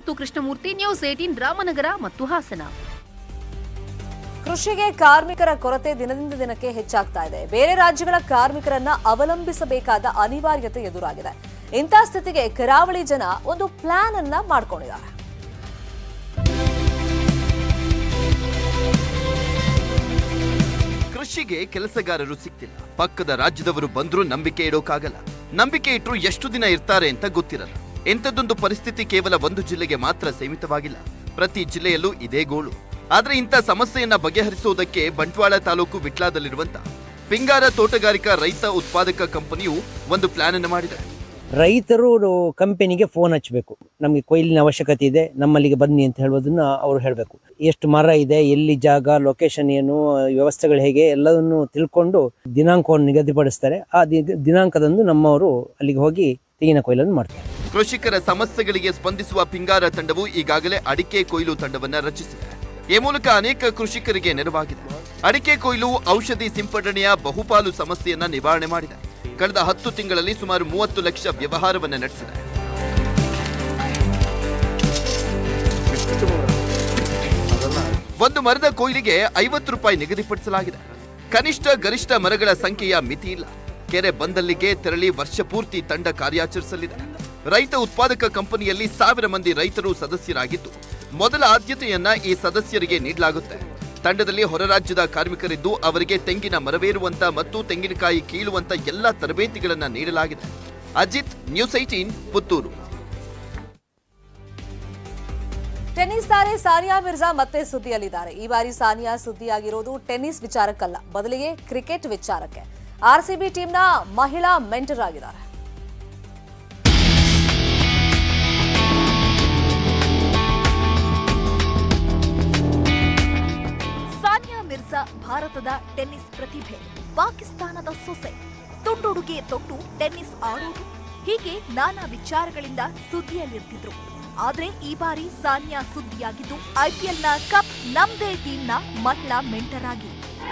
ಮುತ್ತು Krishnamurthy, news 18 Ramanagara ಮತ್ತು ಹಾಸನ. ಕೃಷಿಗೆ ಕಾರ್ಮಿಕರ ಕೊರತೆ ದಿನದಿಂದ ದಿನಕ್ಕೆ ಹೆಚ್ಚಾಗ್ತಾ ಇದೆ. ಬೇರೆ ರಾಜ್ಯಗಳ ಕಾರ್ಮಿಕರನ್ನ ಅವಲಂಬಿಸಬೇಕಾದ ಅನಿವಾರ್ಯತೆ ಎದುರಾಗಿದೆ. ಇಂಥ ಸ್ಥಿತಿಗೆ ಕರಾವಳಿ ಜನ ಒಂದು ಪ್ಲಾನ್ ಅನ್ನ ಮಾಡ್ಕೊಂಡಿದ್ದಾರೆ. ಕೃಷಿಗೆ ಕೆಲಸಗಾರರು ಸಿಗ್ತಿಲ್ಲ. ಪಕ್ಕದ ರಾಜ್ಯದವರು ಬಂದ್ರೂ ನಂಬಿಕೆ ಇಡೋಕಾಗಲ್ಲ. ನಂಬಿಕೆ ಇಟ್ರು ಎಷ್ಟು ದಿನ ಇರ್ತಾರೆ ಅಂತ ಗೊತ್ತಿರಲ್ಲ. ಇಂಥದ್ದೊಂದು ಪರಿಸ್ಥಿತಿ ಕೇವಲ ಒಂದು ಜಿಲ್ಲೆಗೆ ಮಾತ್ರ ಸೀಮಿತವಾಗಿಲ್ಲ. ಪ್ರತಿ ಜಿಲ್ಲೆಯಲ್ಲೂ ಇದೇ ಗೋಳು. ಆದ್ರೆ ಇಂಥ ಸಮಸ್ಯೆಯನ್ನ ಬಗೆಹರಿಸುವುದಕ್ಕೆ ಬಂಟ್ವಾಳ ತಾಲೂಕು ವಿಟ್ಲಾದಲ್ಲಿರುವಂತ ಪಿಂಗಾರ ತೋಟಗಾರಿಕಾ ರೈತ ಉತ್ಪಾದಕ ಕಂಪನಿಯು ಒಂದು ಪ್ಲಾನ್ ಅನ್ನು ಮಾಡಿದೆ. ರೈತರು ಕಂಪನಿಗೆ ಫೋನ್ ಹಚ್ಚಬೇಕು, ನಮಗೆ ಕೊಯ್ಲಿನ ಅವಶ್ಯಕತೆ ಇದೆ, ನಮ್ಮಲ್ಲಿಗೆ ಬನ್ನಿ ಅಂತ ಹೇಳೋದನ್ನ ಅವರು ಹೇಳಬೇಕು. ಎಷ್ಟು ಮರ ಇದೆ, ಎಲ್ಲಿ ಜಾಗ, ಲೊಕೇಶನ್ ಏನು, ವ್ಯವಸ್ಥೆಗಳು ಹೇಗೆ ಎಲ್ಲದನ್ನು ತಿಳ್ಕೊಂಡು ದಿನಾಂಕವನ್ನು ನಿಗದಿಪಡಿಸ್ತಾರೆ. ಆ ದಿನಾಂಕದಂದು ನಮ್ಮವರು ಅಲ್ಲಿಗೆ ಹೋಗಿ ತೆಂಗಿನ ಕೊಯ್ಲನ್ನು ಮಾಡ್ತಾರೆ. ಕೃಷಿಕರ ಸಮಸ್ಯೆಗಳಿಗೆ ಸ್ಪಂದಿಸುವ ಪಿಂಗಾರ ತಂಡವು ಈಗಾಗಲೇ ಅಡಿಕೆ ಕೊಯ್ಲು ತಂಡವನ್ನ ರಚಿಸಿದೆ. ಈ ಮೂಲಕ ಅನೇಕ ಕೃಷಿಕರಿಗೆ ನೆರವಾಗಿದೆ. ಅಡಿಕೆ ಕೊಯ್ಲು, ಔಷಧಿ ಸಿಂಪಡಣೆಯ ಬಹುಪಾಲು ಸಮಸ್ಯೆಯನ್ನ ನಿವಾರಣೆ ಮಾಡಿದೆ. ಕಳೆದ 10 ತಿಂಗಳಲ್ಲಿ ಸುಮಾರು 30 ಲಕ್ಷ ವ್ಯವಹಾರವನ್ನು ನಡೆಸಿದೆ. ಒಂದು ಮರದ ಕೊಯ್ಲಿಗೆ 50 ರೂಪಾಯಿ ನಿಗದಿಪಡಿಸಲಾಗಿದೆ. ಕನಿಷ್ಠ ಗರಿಷ್ಠ ಮರಗಳ ಸಂಖ್ಯೆಯ ಮಿತಿ ಇಲ್ಲ. ಕೆರೆ ಬಂದಲ್ಲಿಗೆ ತೆರಳಿ ವರ್ಷ ಪೂರ್ತಿ ತಂಡ ಕಾರ್ಯಾಚರಿಸಲಿದೆ. ರೈತ ಉತ್ಪಾದಕ ಕಂಪನಿಯಲ್ಲಿ 1000 ಮಂದಿ ರೈತರು ಸದಸ್ಯರಾಗಿದ್ದು, ಮೊದಲ ಆದ್ಯತೆಯನ್ನ ಈ ಸದಸ್ಯರಿಗೆ ನೀಡಲಾಗುತ್ತೆ. ತಂಡದಲ್ಲಿ ಹೊರ ರಾಜ್ಯದ ಕಾರ್ಮಿಕರಿದ್ದು ಅವರಿಗೆ ತೆಂಗಿನ ಮರವೇರುವಂತ ಮತ್ತು ತೆಂಗಿನಕಾಯಿ ಕೀಳುವಂತ ಎಲ್ಲಾ ತರಬೇತಿಗಳನ್ನ ನೀಡಲಾಗಿದೆ. ಅಜಿತ್, ನ್ಯೂಸ್ 18, ಪುತ್ತೂರು. ಟೆನ್ನಿಸ್ ತಾರೆ ಸಾನಿಯಾ ಮಿರ್ಜಾ ಮತ್ತೆ ಸುದ್ದಿಯಲ್ಲಿದ್ದಾರೆ. ಈ ಬಾರಿ ಸಾನಿಯಾ ಸುದ್ದಿಯಾಗಿರೋದು ಟೆನ್ನಿಸ್ ವಿಚಾರಕ್ಕಲ್ಲ, ಬದಲಿಗೆ ಕ್ರಿಕೆಟ್ ವಿಚಾರಕ್ಕೆ. ಆರ್ಸಿಬಿ ಟೀಮ್ನ ಮಹಿಳಾ ಮೆಂಟರ್ ಆಗಿದ್ದಾರೆ. ಸಾನಿಯಾ ಮಿರ್ಜಾ ಭಾರತದ ಟೆನ್ನಿಸ್ ಪ್ರತಿಭೆ. ಪಾಕಿಸ್ತಾನದ ಸೊಸೆ. ತುಂಡುಡುಗೆ ತೊಟ್ಟು ಟೆನ್ನಿಸ್ ಆಡೋದು, ಹೀಗೆ ನಾನಾ ವಿಚಾರಗಳಿಂದ ಸುದ್ದಿಯಲ್ಲಿರ್ತಿದ್ರು. ಆದ್ರೆ ಈ ಬಾರಿ ಸಾನಿಯಾ ಸುದ್ದಿಯಾಗಿದ್ದು ಐಪಿಎಲ್ನ ಕಪ್ ನಮ್ದೇ ಟೀಮ್ನ ಮಹಿಳಾ ಮೆಂಟರ್ ಆಗಿ.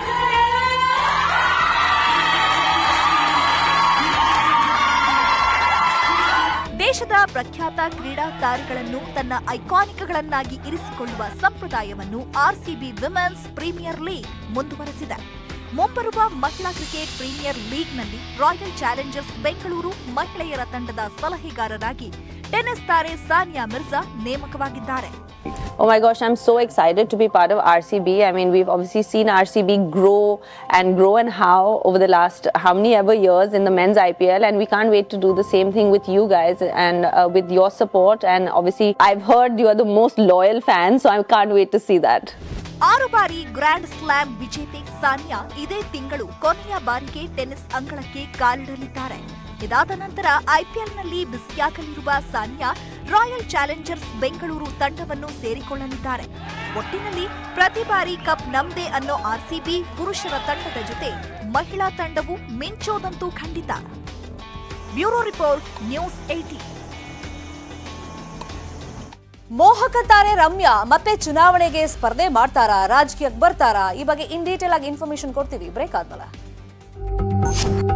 ದೇಶದ ಪ್ರಖ್ಯಾತ ಕ್ರೀಡಾ ತಾರೆಗಳನ್ನು ತನ್ನ ಐಕಾನಿಕ್ಗಳನ್ನಾಗಿ ಇರಿಸಿಕೊಳ್ಳುವ ಸಂಪ್ರದಾಯವನ್ನು ಆರ್ಸಿಬಿ ವಿಮೆನ್ಸ್ ಪ್ರೀಮಿಯರ್ ಲೀಗ್ ಮುಂದುವರೆಸಿದೆ. ಮುಂಬರುವ ಮಹಿಳಾ ಕ್ರಿಕೆಟ್ ಪ್ರೀಮಿಯರ್ ಲೀಗ್ನಲ್ಲಿ ರಾಯಲ್ ಚಾಲೆಂಜರ್ಸ್ ಬೆಂಗಳೂರು ಮಹಿಳೆಯರ ತಂಡದ ಸಲಹೆಗಾರರಾಗಿ ಟೆನ್ನಿಸ್ ತಾರೆ Sania Mirza ನೇಮಕವಾಗಿದ್ದಾರೆ. Oh my gosh, I'm so excited to be part of RCB. I mean, we've obviously seen RCB grow and how over the last how many ever years in the men's IPL, and we can't wait to do the same thing with you guys and with your support. And obviously, I've heard you are the most loyal fans, so I can't wait to see that. 6 ಬಾರಿ grand slam ವಿಜೇತೆ ಸಾನಿಯಾ ಇದೇ ತಿಂಗಳು ಕೊನೆಯ ಬಾರಿಗೆ tennis ಅಂಗಳಕ್ಕೆ ಕಾಲಿಡಲಿದ್ದಾರೆ. ಇದಾದ ನಂತರ ಐಪಿಎಲ್ನಲ್ಲಿ ಬಿಸಿಯಾಗಲಿರುವ ಸಾನಿಯಾ ರಾಯಲ್ ಚಾಲೆಂಜರ್ಸ್ ಬೆಂಗಳೂರು ತಂಡವನ್ನು ಸೇರಿಕೊಳ್ಳಲಿದ್ದಾರೆ. ಒಟ್ಟಿನಲ್ಲಿ ಪ್ರತಿ ಬಾರಿ ಕಪ್ ನಮ್ದೇ ಅನ್ನೋ ಆರ್ಸಿಬಿ ಪುರುಷರ ತಂಡದ ಜೊತೆ ಮಹಿಳಾ ತಂಡವು ಮಿಂಚೋದಂತೂ ಖಂಡಿತ. Bureau report, news 18. ಮೋಹಕ ತಾರೆ ರಮ್ಯಾ ಮತ್ತೆ ಚುನಾವಣೆಗೆ ಸ್ಪರ್ಧೆ ಮಾಡ್ತಾರಾ, ರಾಜಕೀಯಕ್ಕೆ ಬರ್ತಾರಾ? ಈ ಬಗ್ಗೆ ಇನ್ ಡೀಟೇಲ್ ಆಗಿ ಇನ್ಫಾರ್ಮೇಶನ್ ಕೊಡ್ತೀವಿ ಬ್ರೇಕ್ ಆದ್ಮೇಲೆ.